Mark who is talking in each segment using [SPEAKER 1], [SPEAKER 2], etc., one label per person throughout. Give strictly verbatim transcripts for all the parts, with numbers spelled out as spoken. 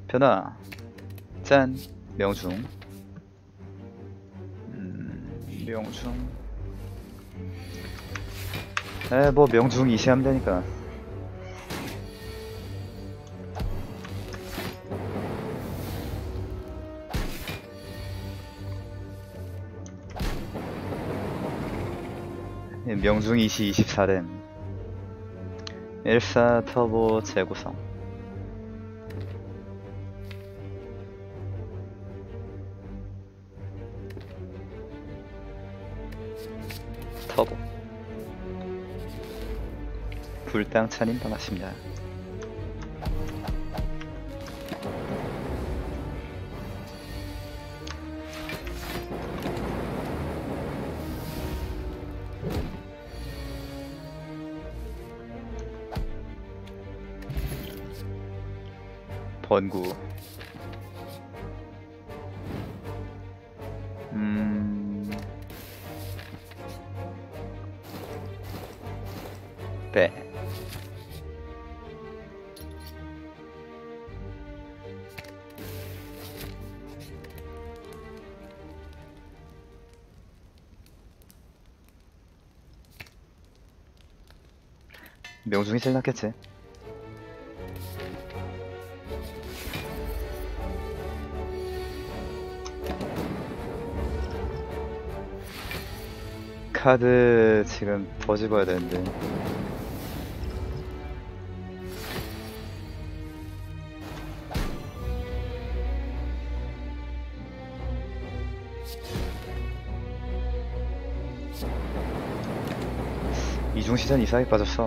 [SPEAKER 1] 변화 짠 명중. 음, 명중 에뭐 명중 이시하면 되니까. 명중 이시 이십사 렘 일사 터보 재구성. 터보 불당차님 반갑습니다. 번구 음... 빼 명중이 제일 낫겠지. 카드 지금 더 집어야 되는데. 이중시전 이상하게 빠졌어.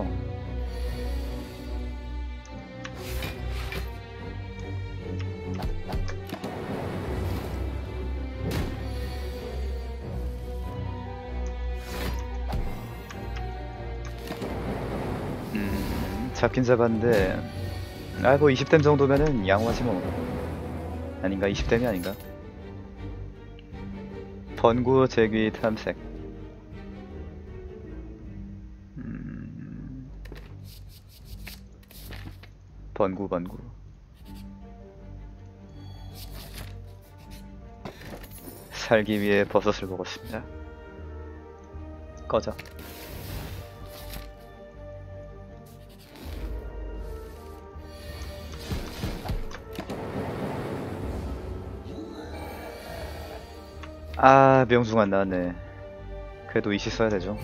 [SPEAKER 1] 잡긴 잡았는데 아 뭐 이십 댐 정도면은 양호하지 뭐. 아닌가? 이십 댐이 아닌가? 번구 제귀 탐색. 음... 번구 번구 살기 위해 버섯을 먹었습니다. 꺼져. 아 명중 안 나왔네. 그래도 이시 써야 되죠.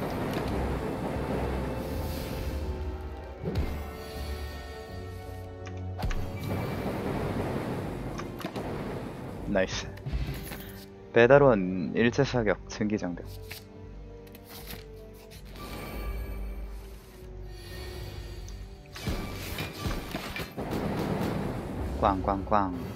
[SPEAKER 1] 나이스. 배달원 일제사격 증기장벽. 꽝꽝꽝.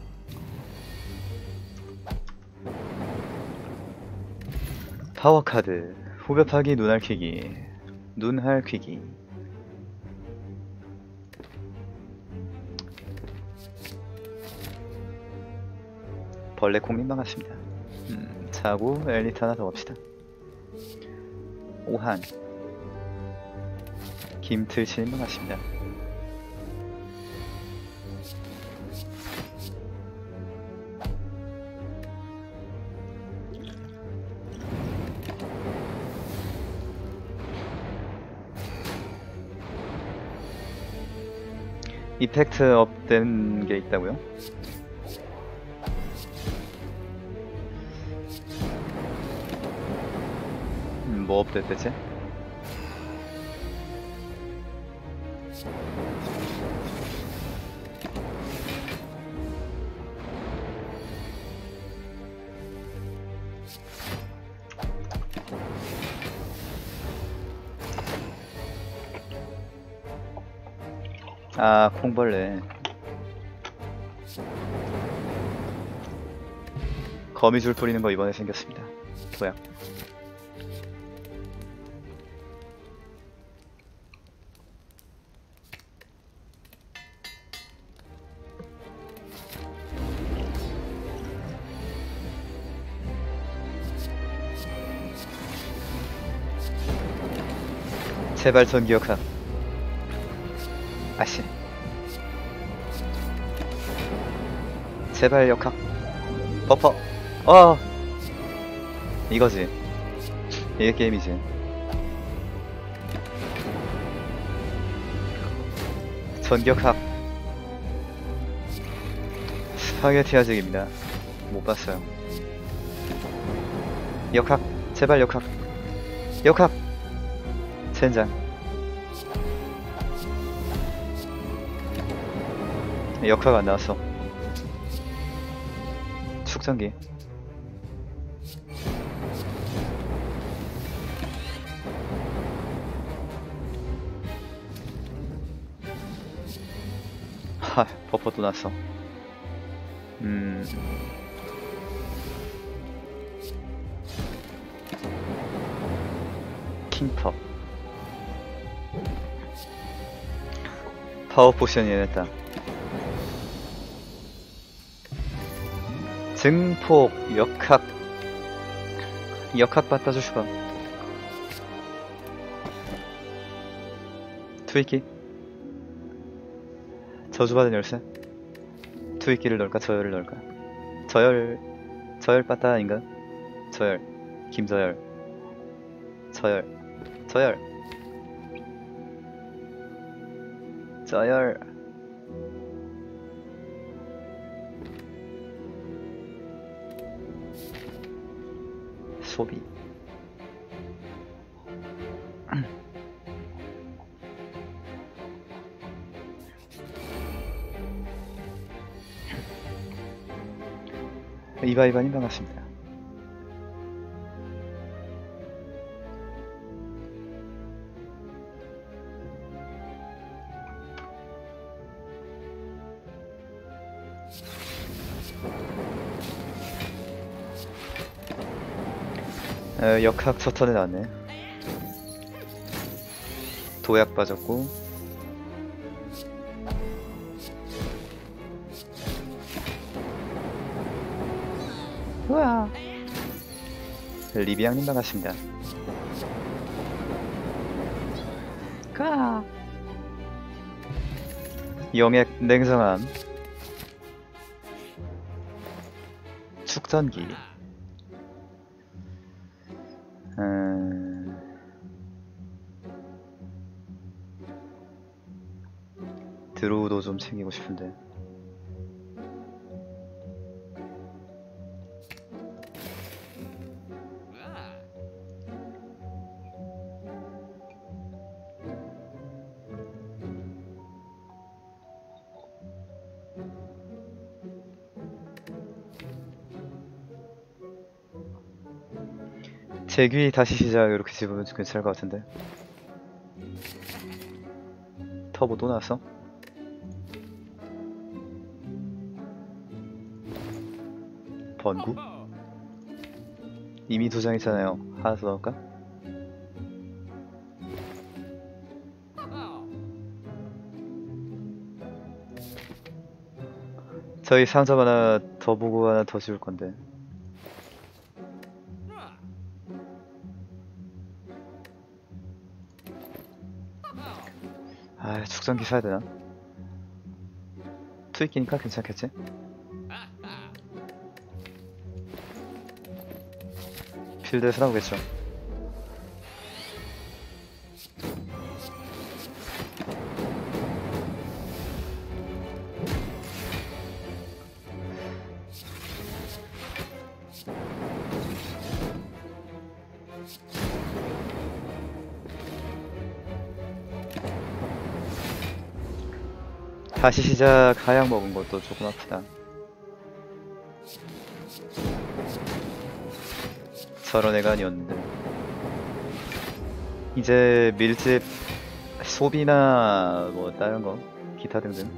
[SPEAKER 1] 파워카드 후벼 파기 눈알 퀴기 눈할 퀴기. 벌레 콩님 반갑습니다. 음, 자고 엘리트 하나 더 봅시다. 오한 김틀치님 반갑습니다. 이펙트 업된 게 있다고요? 음, 뭐 업됐대지? 아, 콩벌레. 거미줄 뿌리는 거 이번에 생겼습니다. 도약. 제발 전 기억하. 아씨. 제발 역학. 버퍼. 어 이거지. 이게 게임이지. 전격학. 스파게티 아직입니다. 못 봤어요. 역학. 제발 역학. 역학. 젠장. 역학 안 나왔어. 축전기. 하, 버퍼 또 났어. 음. 킹퍼. 파워 포션이 해냈다. 증폭, 역학. 역학 받다 주시봐. 트위키. 저주받은 열쇠. 트위키를 넣을까 저열을 넣을까. 저열. 저열 빠따 아닌가? 저열. 김저열. 저열. 저열. 저열. 소비. 이바이바님 반갑습니다. 어, 역학 첫 턴에 나왔네. 도약 빠졌고. 우와. 리비앙님 반갑습니다. 가. 영액 냉정함. 축전기. 음... 드로우도 좀 챙기고 싶은데. 재귀 다시 시작. 이렇게 집으면 괜찮을 것 같은데. 터보 또 나왔어? 번구? 이미 두 장 있잖아요. 하나 더 넣을까? 저희 상점 하나 더 보고 하나 더 지울 건데. 아, 축전기 사야 되나? 투입기니까 괜찮겠지? 필드에서 나오겠죠. 다시 시작. 하약 먹은 것도 조금 아프다. 저런 애가 아니었는데. 이제 밀집 소비나 뭐 다른 거 기타 등등.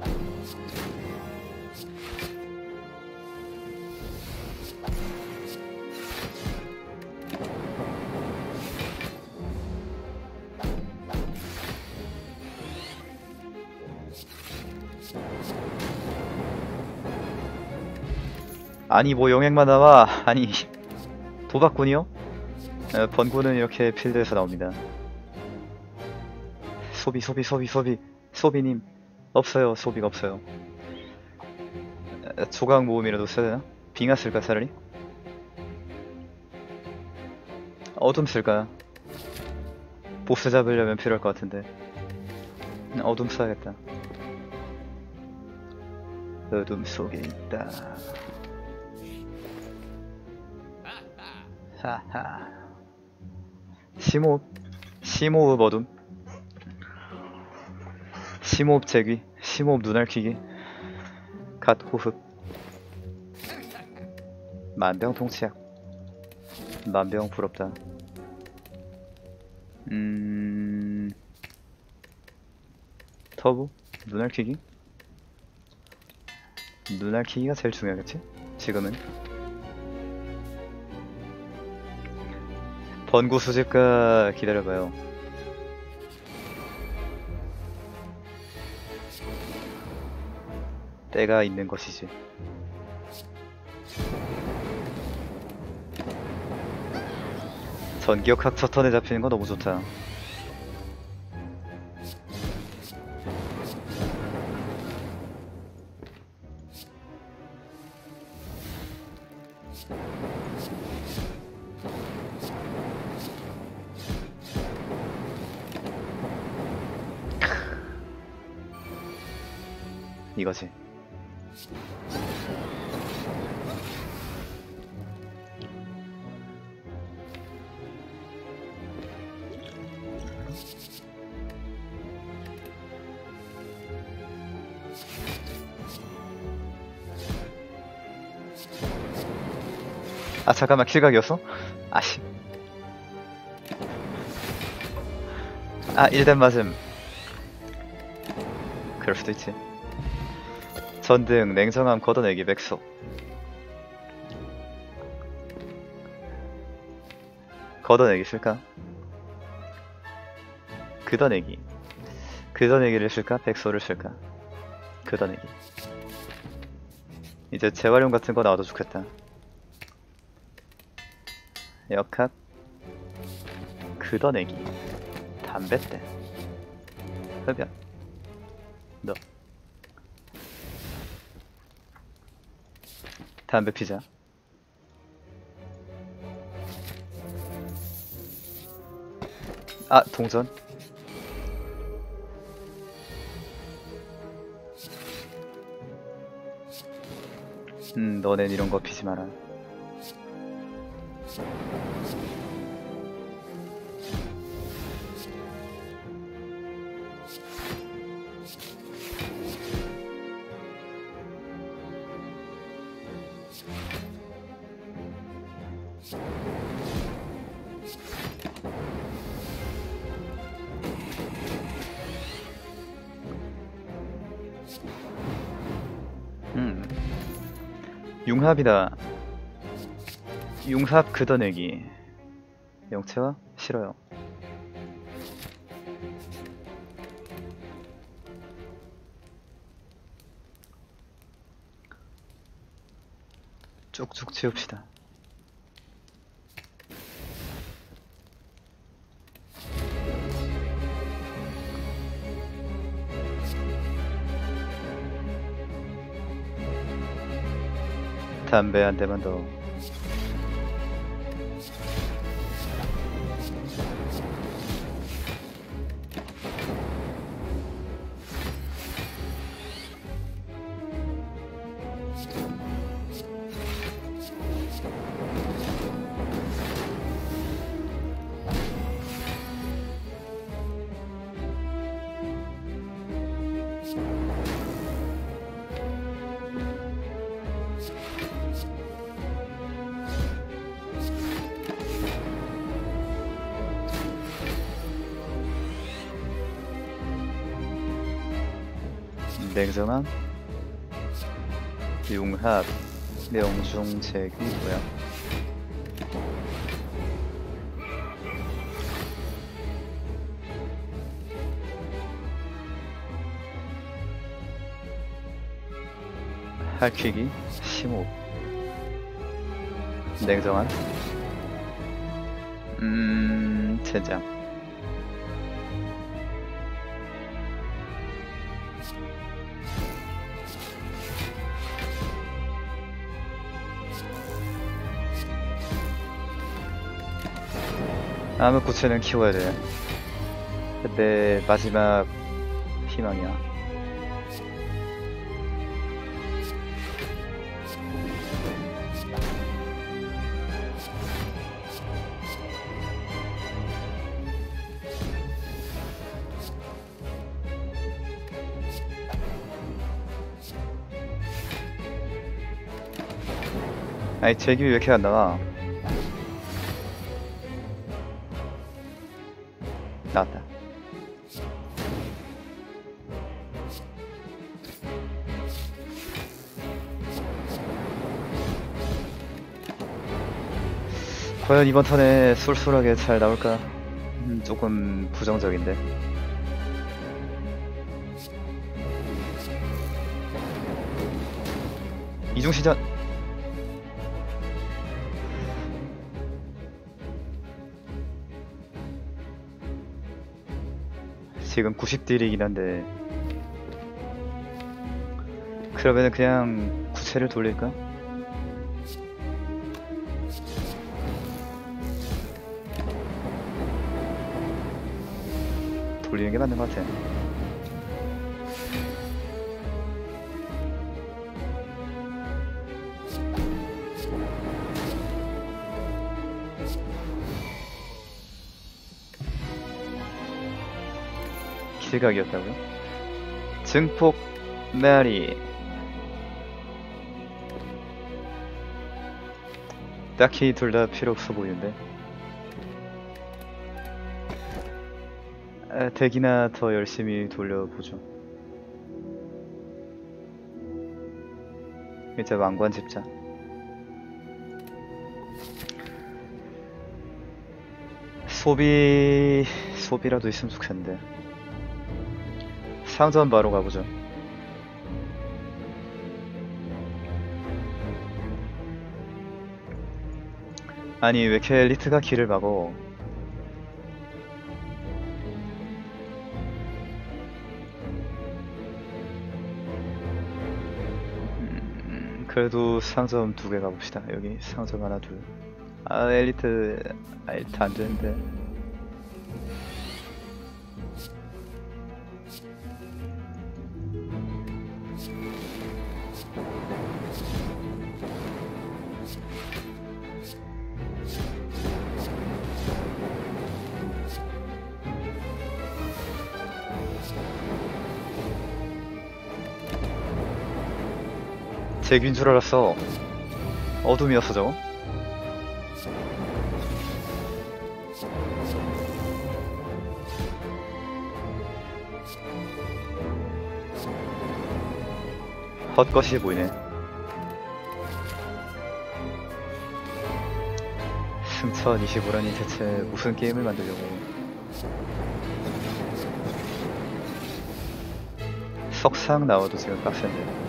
[SPEAKER 1] 아니 뭐 영액만 나와. 아니 도박꾼이요? 에, 번구는 이렇게 필드에서 나옵니다. 소비 소비 소비 소비 소비님 없어요. 소비가 없어요. 조각 모음이라도 써야 되나? 빙하 쓸까 차라리? 어둠 쓸까? 보스 잡으려면 필요할 것 같은데. 어둠 써야겠다. 어둠 속에 있다. 하하. 심호흡. 심호흡 어둠. 심호흡 제귀. 심호흡 눈알 키기. 갓 호흡. 만병통치약. 만병 부럽다. 음... 터보? 눈알 키기? 눈알 키기가 제일 중요하겠지? 지금은. 번구 수집가 기다려봐요. 때가 있는 것이지. 전기역학 첫 턴에 잡히는 거 너무 좋다. 이거지. 아 잠깐만, 킬각이었어? 아씨. 아 일단 맞음. 그럴 수도 있지. 전등, 냉정함, 걷어내기, 맥소. 걷어내기 쓸까? 걷어내기. 걷어내기를 쓸까? 백소를 쓸까? 걷어내기. 이제 재활용 같은 거 나와도 좋겠다. 역학. 걷어내기. 담뱃대. 흡연. 너. 담배 피자. 아 동전. 음 너넨 이런 거 피지 마라. 음 융합이다. 융합 걷어내기. 영체화? 싫어요. 쭉쭉 채웁시다. 담배 한 대만 더. 냉정함, 융합, 명중제기 뭐야? 할퀴기, 심호, 냉정함, 음, 젠장. 암흑 구체는 키워야 돼. 내 마지막 희망이야. 아니 제기 왜 이렇게 안 나와? 나왔다. 과연 이번 턴에 쏠쏠하게 잘 나올까? 음, 조금 부정적인데. 이중시전! 지금 구십 딜이긴 한데 그러면은 그냥 구체를 돌릴까? 돌리는 게 맞는 것 같아. 길각이었다고요? 증폭 메아리. 딱히 둘 다 필요 없어 보이는데. 아, 덱이나 더 열심히 돌려보죠. 이제 왕관 집자. 소비 소비라도 있으면 좋겠는데. 상점 바로 가보죠. 아니 왜 이렇게 엘리트가 길을 막어? 음, 그래도 상점 두 개 가봅시다. 여기 상점 하나 둘. 아 엘리트 아 엘리트 안 되는데. 잭인 줄 알았어. 어둠이었어 저거? 헛것이 보이네. 승천 이십오라니 대체 무슨 게임을 만들려고. 석상 나와도 지금 빡센데.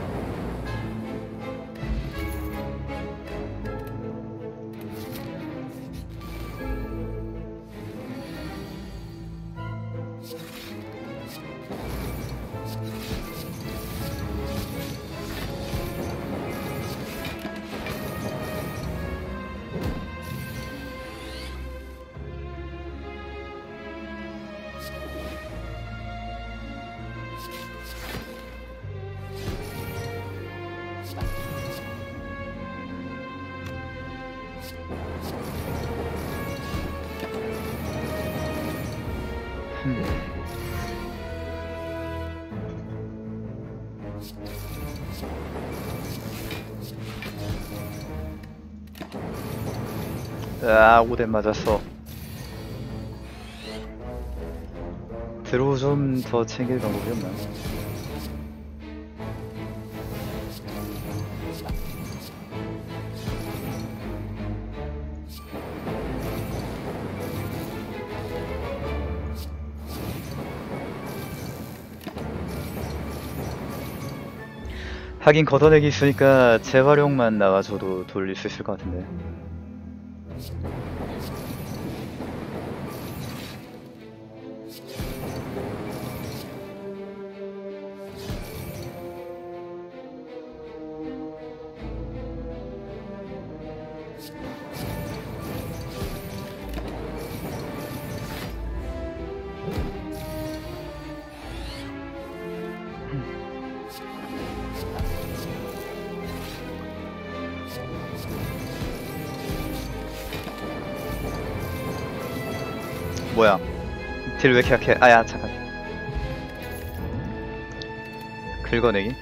[SPEAKER 1] 아, 오덴 맞았어. 드로우 좀 더 챙길 방법이 없나? 하긴 걷어내기 있으니까 재활용만 나와줘도 돌릴 수 있을 것 같은데. 뭐야? 딜 왜 이렇게 약해? 아야 잠깐. 긁어내기?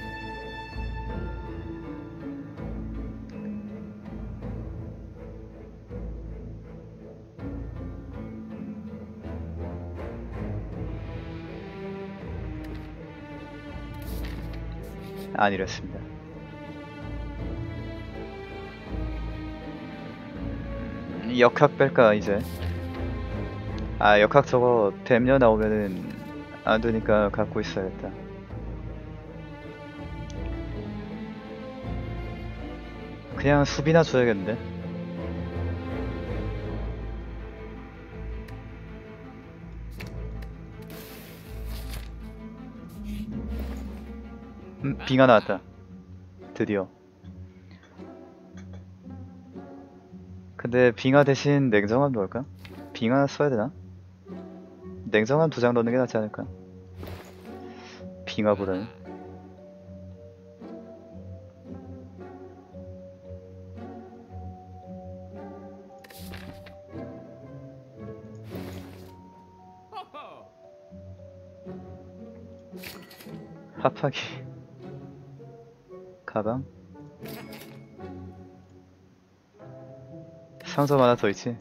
[SPEAKER 1] 아니랬습니다. 역학 뺄까 이제? 아 역학 저거 뱀녀 나오면은 안되니까 갖고 있어야겠다. 그냥 수비나 줘야겠는데? 음, 빙하 나왔다. 드디어. 근데 빙하 대신 냉정함 넣을까? 빙하 써야 되나? 냉정함 두 장 넣는 게 낫지 않을까? 빙하보다는. 합하기. 가방. 상점 하나 더 있지?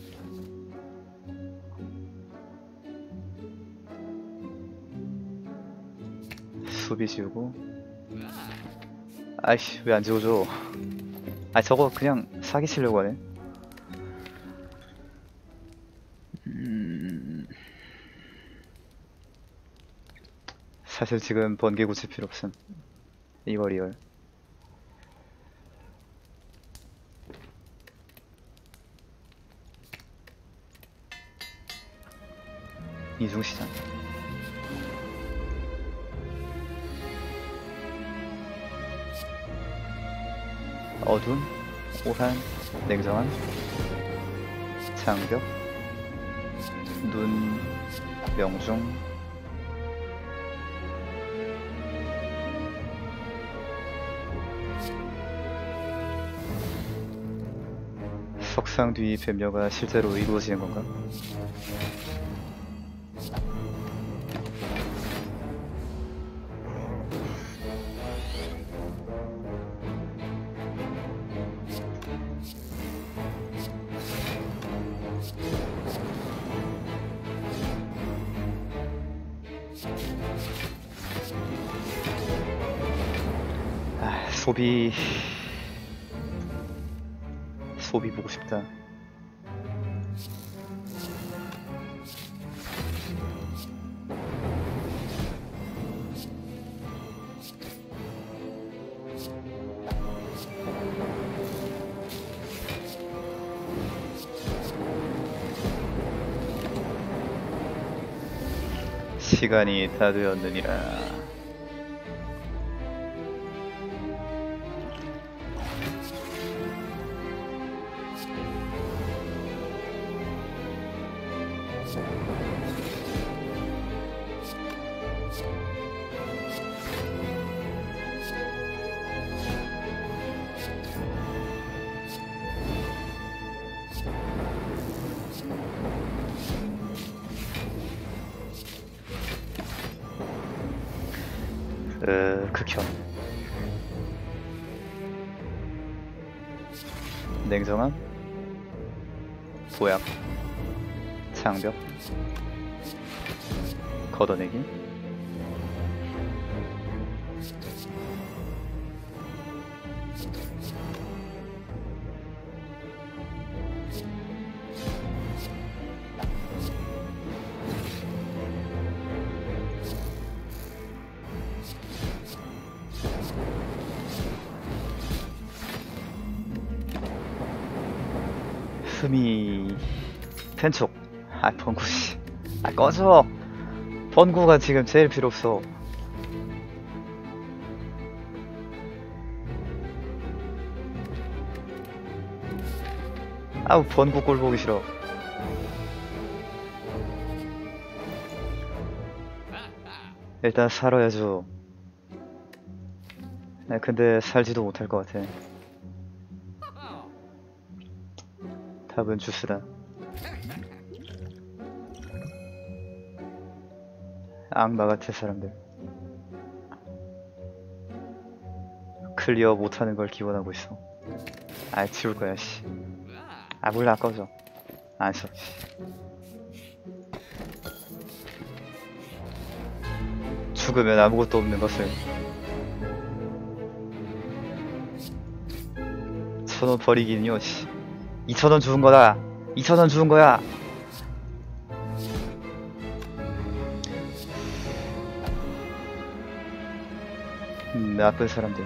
[SPEAKER 1] 수비 지우고. 아이씨 왜 안 지워줘. 아 저거 그냥 사기치려고 하네. 음... 사실 지금 번개 고칠 필요 없음. 이거 리얼. 이중시장. 어둠, 오한, 냉정한, 장벽, 눈, 명중, 석상 뒤 뱀녀가 실제로 이루어지는 건가? 아, 소비 소비 보고 싶다. 시간이 다 되었느니라. 으, 극혐. 냉정함, 보약, 장벽, 걷어내기, 흠이 펜촉. 아 번구 씨. 아 꺼져. 번구가 지금 제일 필요 없어. 아우 번구 꼴 보기 싫어. 일단 살아야죠. 네, 근데 살지도 못할 것 같아. 답은 주스다. 악마 같은 사람들. 클리어 못하는 걸 기원하고 있어. 아, 지울 거야, 씨. 아, 몰라, 꺼져. 안 써. 죽으면 아무것도 없는 것을. 천 원 버리긴요, 씨. 이천 원 주운 거다. 이천 원 주운 거야. 음, 나쁜 사람들.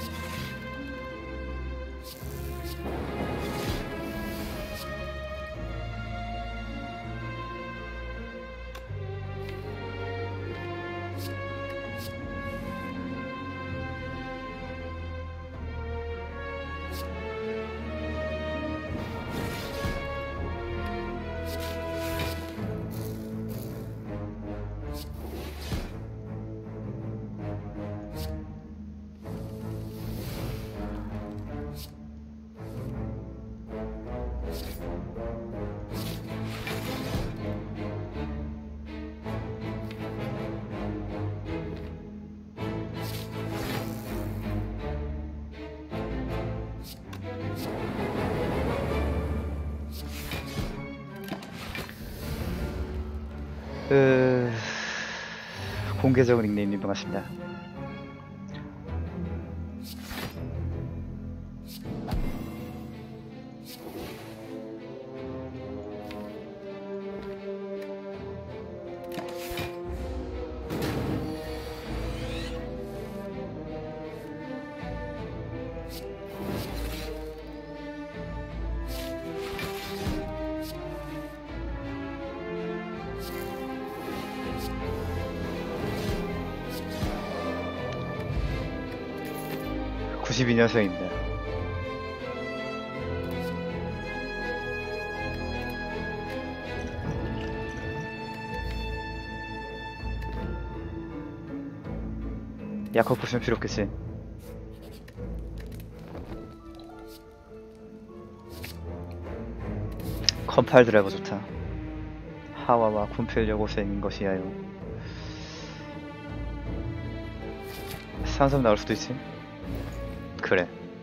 [SPEAKER 1] 으... 공개적인 닉네임님 반갑습니다. 구십이 년생입니다. 약학 포션 필요 없겠지. 컴파일 드라이버 좋다. 하와와 군필려고 생긴 것이야요. 상점 나올 수도 있지. 그래.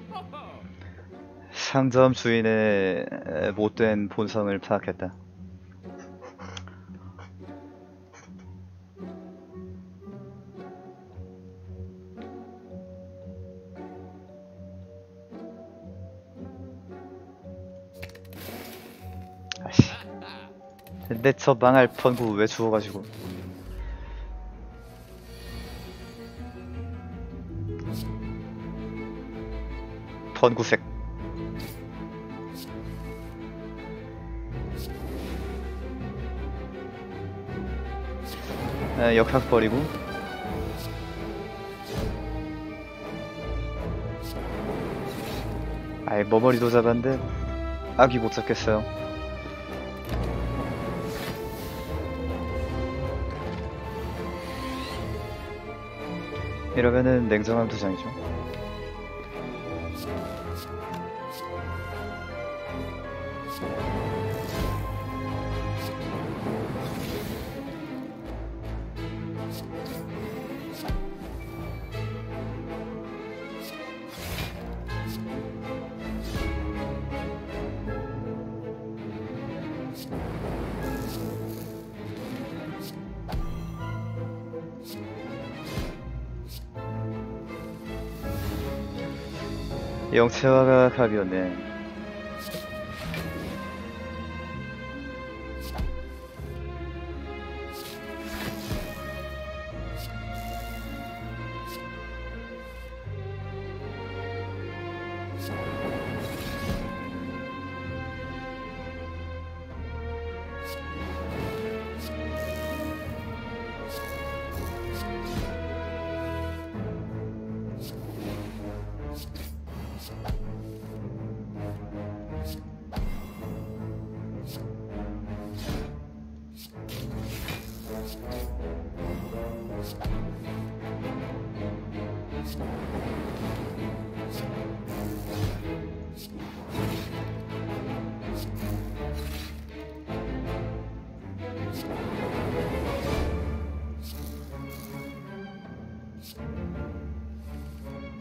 [SPEAKER 1] 상점 주인의 못된 본성을 파악했다. 아씨. 근데 저 망할 펀구 왜 주워가지고. 펀구색. 아, 역학 버리고. 아이, 머머리도 잡았는데 아기 못 잡겠어요. 이러면은 냉정한 두 장이죠. 영체화가 갑이었네.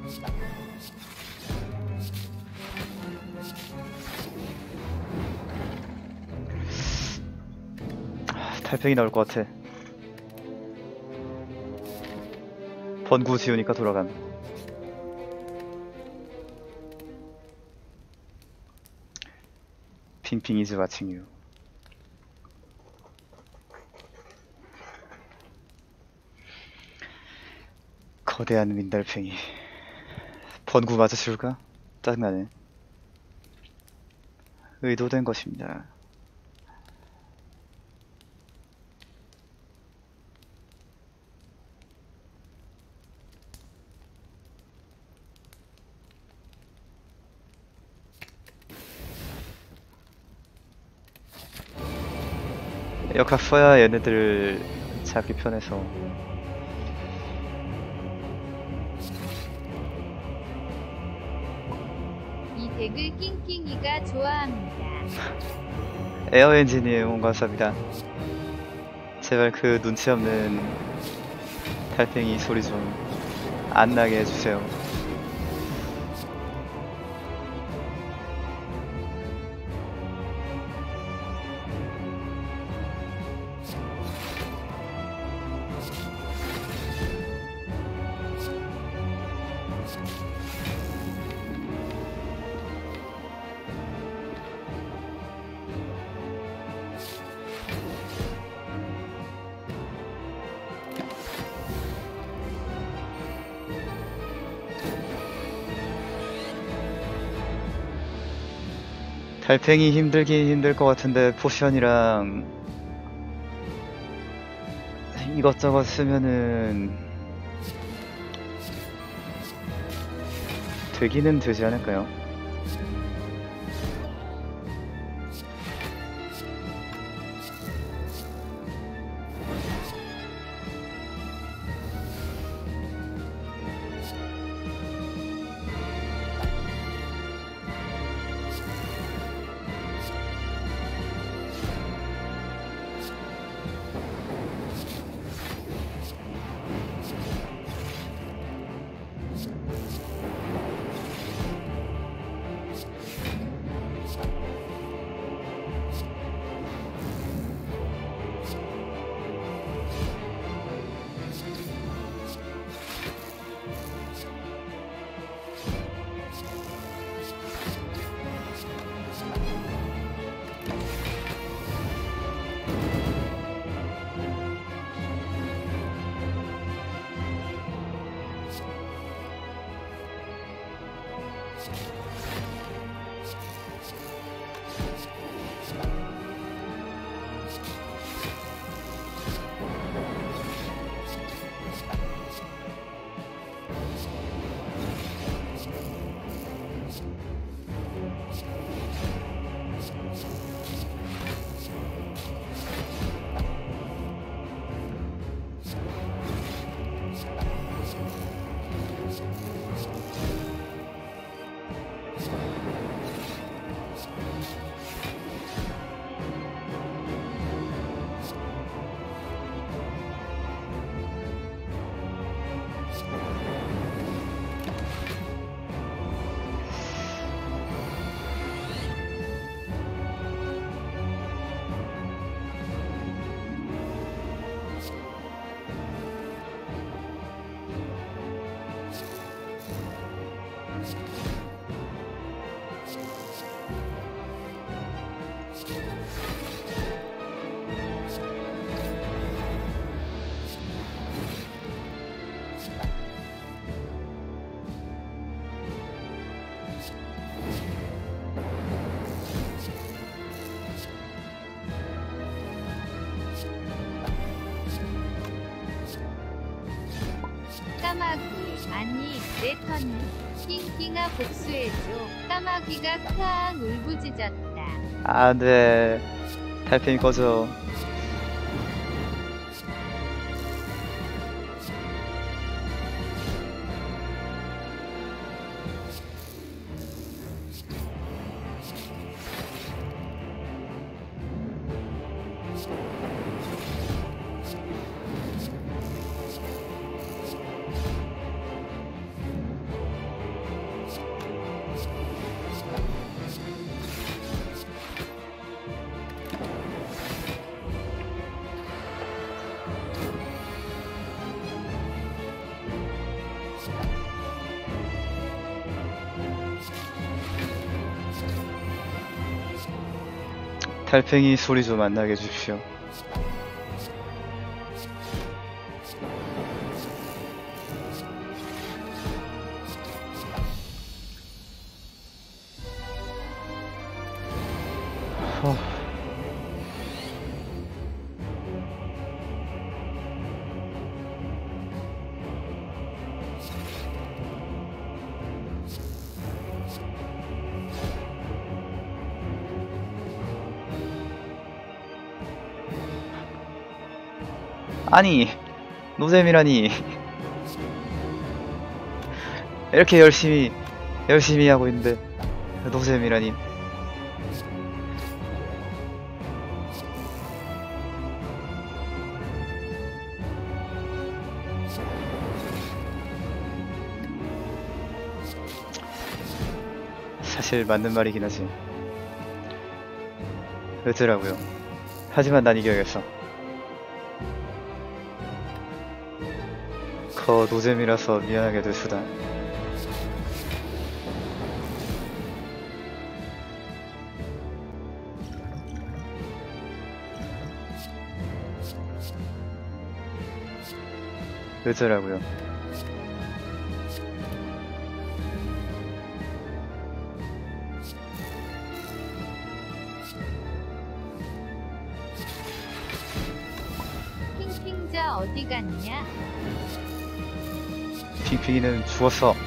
[SPEAKER 1] 달팽이 나올 것 같아. 번구 지우니까 돌아간. 핑핑 is watching you. 거대한 민달팽이. 번구 맞아 줄까? 짜증나네. 의도된 것입니다. 역학 써야 얘네들 잡기 편해서.
[SPEAKER 2] 이 덱을 낑낑이가 좋아합니다.
[SPEAKER 1] 에어 엔지니어 감사합니다. 제발 그 눈치 없는 달팽이 소리 좀 안 나게 해주세요. 달팽이 힘들긴 힘들 것 같은데 포션이랑 이것저것 쓰면은 되기는 되지 않을까요?
[SPEAKER 2] 까마귀 아니 내 턴이 낑낑아 복수해줘. 까마귀가 크앙 울부짖었다.
[SPEAKER 1] 안돼. 달팽이 꺼져. 달팽이 소리 좀 안 나게 해주십시오. 허... 아니, 노잼이라니. 이렇게 열심히 열심히 하고 있는데 노잼이라니. 사실 맞는 말이긴 하지. 그렇더라고요. 하지만 난 이겨야겠어. 커 노잼이라서 미안하게 될 수다. 그렇더라고요.
[SPEAKER 2] 핑핑자 어디 갔냐?
[SPEAKER 1] 핑핑이는 죽었어.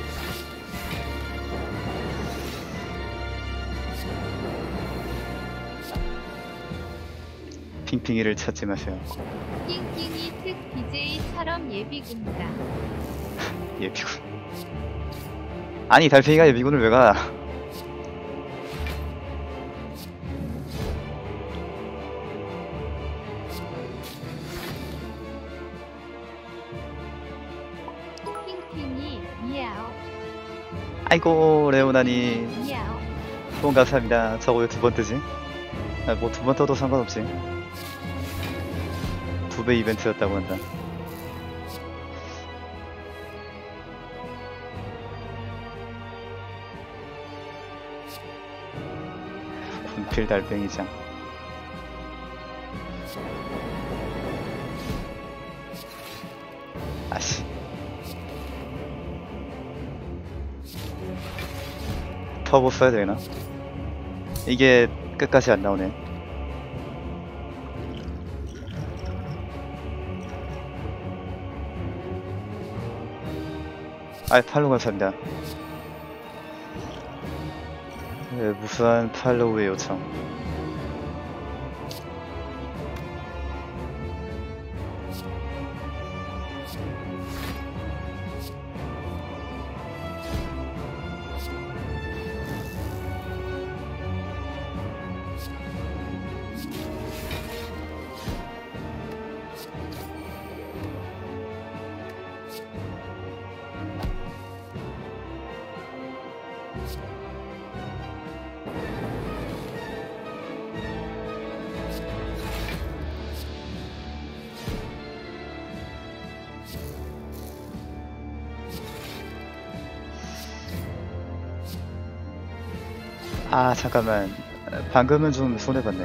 [SPEAKER 1] 핑핑이를 찾지 마세요.
[SPEAKER 2] 낑낑이 특 비제이처럼 예비군가.
[SPEAKER 1] 예비군. 아니, 달팽이가 예비군을 왜 가?
[SPEAKER 2] 핑핑이 미야오.
[SPEAKER 1] 아이고, 레오나니.
[SPEAKER 2] 미야오.
[SPEAKER 1] 후원 감사합니다. 저거 왜 두 번 뜨지? 아, 뭐 두 번 떠도 상관없지. 두 배 이벤트였다고 한다. 군필 달팽이장. 아씨. 터보 써야 되나? 이게 끝까지 안 나오네. 아, 팔로우 감사합니다. 네, 무수한 팔로우의 요청. 아, 잠깐만. 방금은 좀 손해봤네.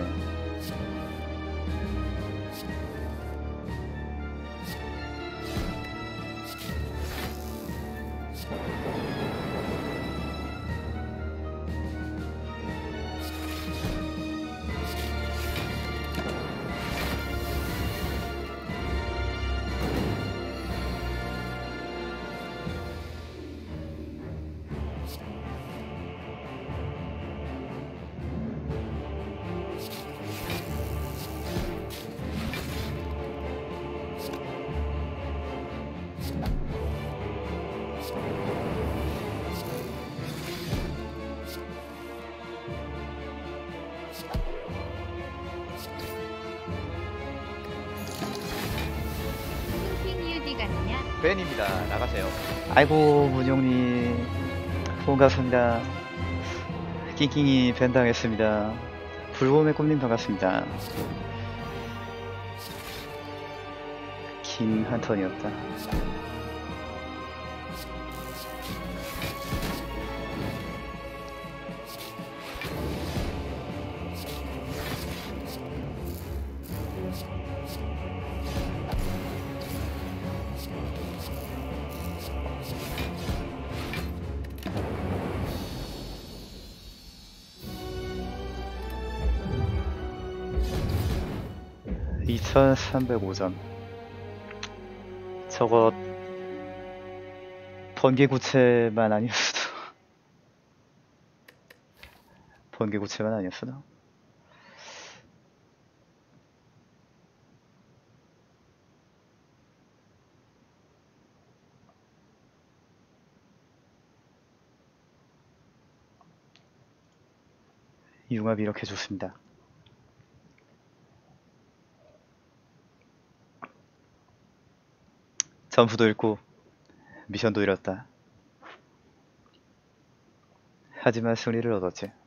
[SPEAKER 2] 핑핑이 어디 갔냐?
[SPEAKER 3] 벤입니다. 나가세요.
[SPEAKER 1] 아이고, 문용님. 후원 감사합니다. 낑낑이 밴 당했습니다. 불곰의 꿈님 반갑습니다. 긴 한 턴이었다. 이천삼백오 점. 저거 번개구체만 아니었어도 번개구체만 아니었어도 융합이 이렇게 좋습니다. 점수도 읽고 미션도 잃었다. 하지만 승리를 얻었지.